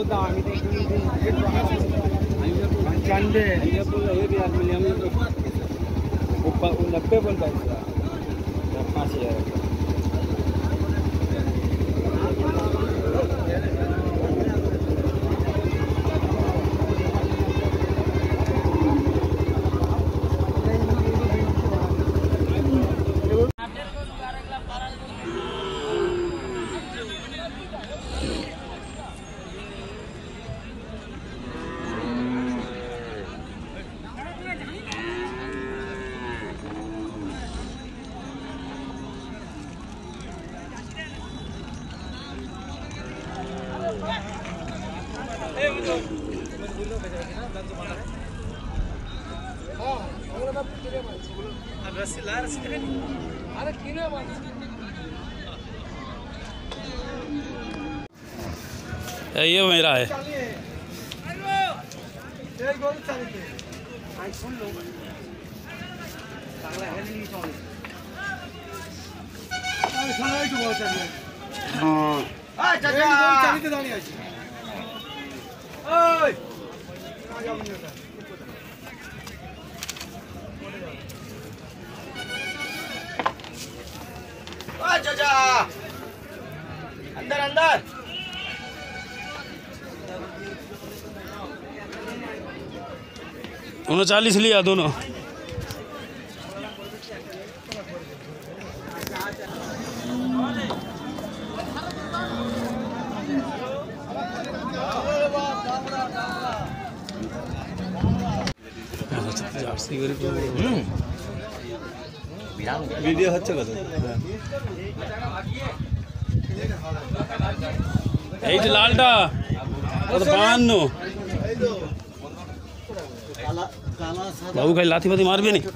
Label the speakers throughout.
Speaker 1: नब्बे बोल पाएगा 5000
Speaker 2: ये मेरा है।
Speaker 1: अंदर अंदर
Speaker 2: 39 लिया दोनों।
Speaker 1: ভিডিও হচ্ছে কত
Speaker 2: এই যে লালটা কত 52 बाबू खाई लाथी फाती मार भी नहीं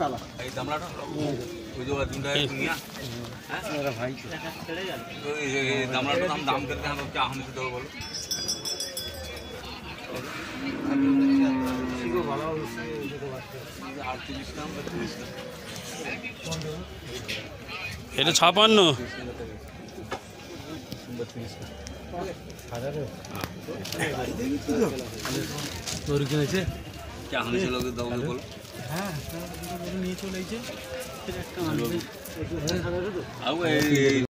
Speaker 2: এটা 56 তোর কিনেছে क्या हमें चलो के दाव बोल हां নিয়ে চলে আইছে একটা আনবে